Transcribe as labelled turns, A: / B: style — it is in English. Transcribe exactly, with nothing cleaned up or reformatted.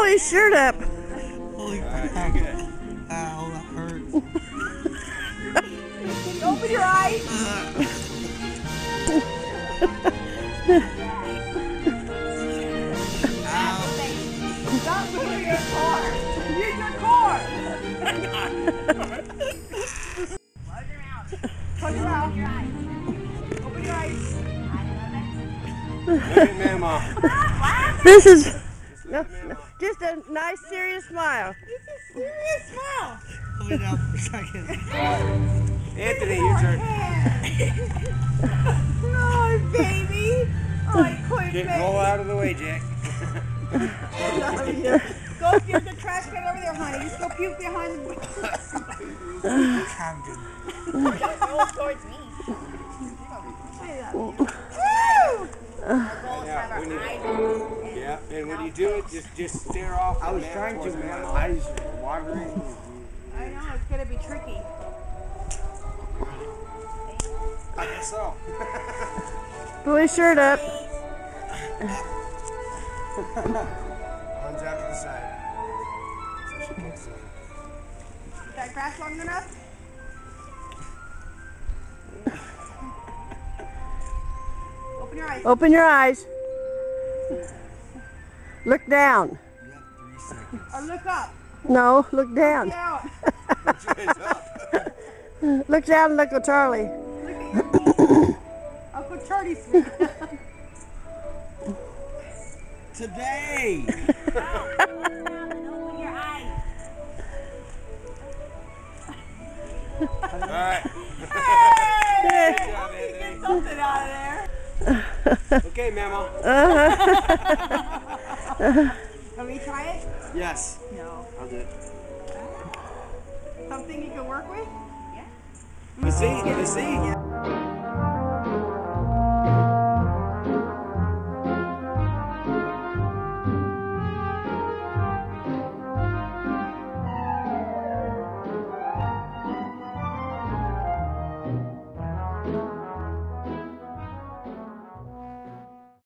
A: his shirt up.
B: Holy crap. Ow, that hurts.
C: Open your eyes. Stop moving your car. Use your car. Close your mouth. Close your mouth. Open your eyes.
D: Look at Mama.
A: This is no, no, just a nice, serious smile.
C: This is serious smile.
B: Hold it down for a second.
D: Anthony, your turn.
C: Oh, baby. Oh, I quit,
D: Get,
C: baby.
D: roll out of the way, Jack.
C: Go get the trash can over there, honey. Just go puke behind the
B: Camden.
C: Roll towards me. Woo!
D: Yeah, when you, yeah, and when you do it, just just stare off.
E: I was trying to, man. My eyes were watering.
C: I know, it's going to be tricky.
D: I guess so.
A: Pull his shirt up.
D: Arms out to the side.
C: Is that grass long enough? Open your eyes.
A: Open your eyes. Look down.
B: You have three seconds.
C: Or look up.
A: No, look down.
C: Down.
A: Look down and look at Charlie.
C: Look at your feet. Uncle Charlie's feet.
B: Today!
C: Open your eyes.
D: Alright.
C: Hey!
D: Good job,
C: Get
D: Anthony.
C: something out of there.
D: Okay, Mama.
C: Let me try it?
D: Yes.
C: No.
D: I'll do it.
C: Something you can work with?
D: Let's see. Let's see.